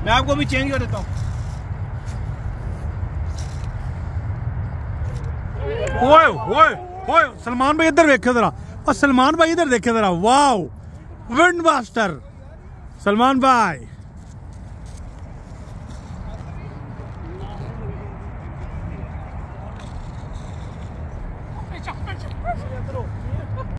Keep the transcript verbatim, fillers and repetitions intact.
मैं आपको भी चेंज कर देता हूँ। ओए ओए ओए सलमान भाई इधर देखे जरा, और सलमान भाई इधर देखे जरा, वाओ विंड मास्टर सलमान भाई।